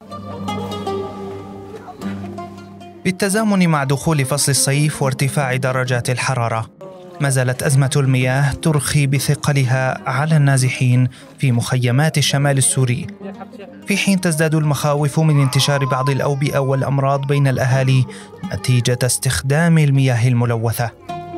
بالتزامن مع دخول فصل الصيف وارتفاع درجات الحرارة، ما زالت أزمة المياه ترخي بثقلها على النازحين في مخيمات الشمال السوري، في حين تزداد المخاوف من انتشار بعض الأوبئة والأمراض بين الأهالي نتيجة استخدام المياه الملوثة.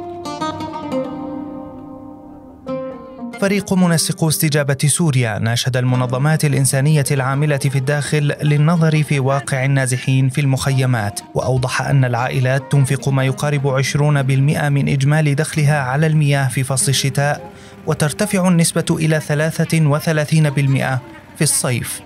فريق منسقو استجابة سوريا ناشد المنظمات الإنسانية العاملة في الداخل للنظر في واقع النازحين في المخيمات، وأوضح أن العائلات تنفق ما يقارب 20% من إجمالي دخلها على المياه في فصل الشتاء، وترتفع النسبة إلى 33% في الصيف.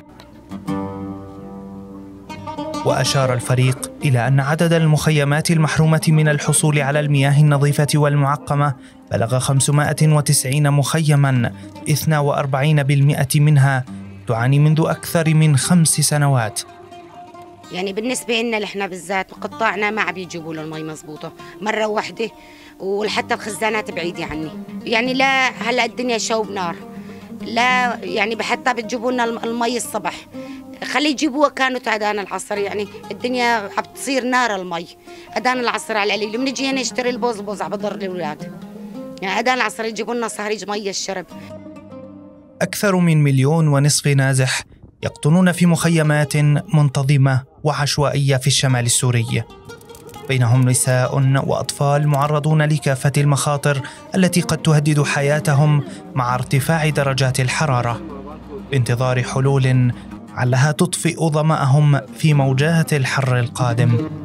وأشار الفريق إلى أن عدد المخيمات المحرومة من الحصول على المياه النظيفة والمعقمة بلغ 590 مخيماً، 42% منها تعاني منذ أكثر من 5 سنوات. يعني بالنسبة لنا نحن بالذات قطاعنا ما عم يجيبوا له المي مزبوطة مرة واحدة، وحتى الخزانات بعيدة عني. يعني لا هلا الدنيا شوب نار، لا يعني حتى بتجيبوا لنا المي الصبح، خلي يجيبوها كانوا أذان العصر. يعني الدنيا عم تصير نار المي، أذان العصر على القليل بنجي هنا نشتري البوز عم بضر الأولاد. يعني أذان العصر يجيبوا لنا صهريج مي الشرب. أكثر من 1.5 مليون نازح يقطنون في مخيمات منتظمة وعشوائية في الشمال السوري، بينهم نساء وأطفال معرضون لكافة المخاطر التي قد تهدد حياتهم مع ارتفاع درجات الحرارة، بانتظار حلول علها تطفئ ظمأهم في موجات الحر القادم.